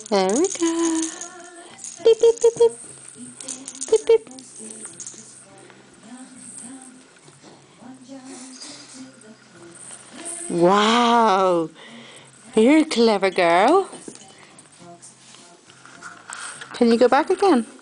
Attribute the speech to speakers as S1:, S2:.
S1: There we go. Beep, beep, beep, beep. Beep, beep. Wow. You're a clever girl. Can you go back again?